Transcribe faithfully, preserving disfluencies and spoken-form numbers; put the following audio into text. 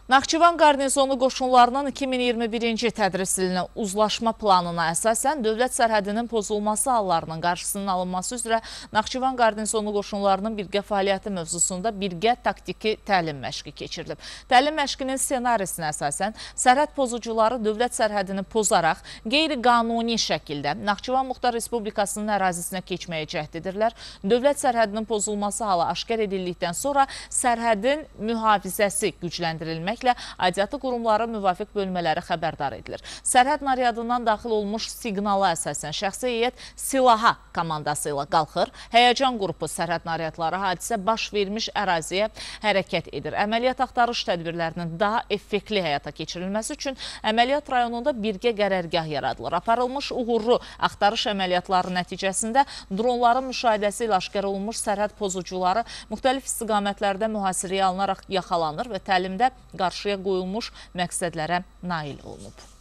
Naxçıvan qarnizonu qoşunlarının iki min iyirmi birinci tədris ilinə uzlaşma planına əsasən dövlət sərhədinin pozulması hallarının qarşısının alınması üzrə Naxçıvan qarnizonu qoşunlarının birgə fəaliyyəti mövzusunda birgə taktiki təlim məşqi keçirilib. Təlim məşqinin ssenarisinə əsasən sərhəd pozucuları dövlət sərhədini pozaraq qeyri-qanuni şəkildə Naxçıvan Muxtar Respublikasının ərazisinə keçməyə cəhd edirlər. Dövlət sərhədinin pozulması halı aşkar edildikdən sonra sərhədin mühafizəsi gücləndirilmək aidiyyatı qurumları müvafiq bölmələri xəbərdar edilir. Sərhəd naryadından daxil olmuş siqnala əsasən şəxsi heyət silaha komandası ilə qalxır. Həyəcan qrupu sərhəd naryadları hadisə baş vermiş əraziyə hərəkət edir. Əməliyyat axtarış tədbirlərinin daha effektli həyata keçirilməsi üçün əməliyyat rayonunda birgə qərərgah yaradılır. Aparılmış uğurlu axtarış əməliyyatları nəticəsində dronların müşahidəsi ilə aşkar olunmuş sərhəd pozucuları müxtəlif istiqamətlərdə mühasirəyə alınaraq yaxalanır və təlimdə qarşıya qoyulmuş məqsədlərə nail olunub.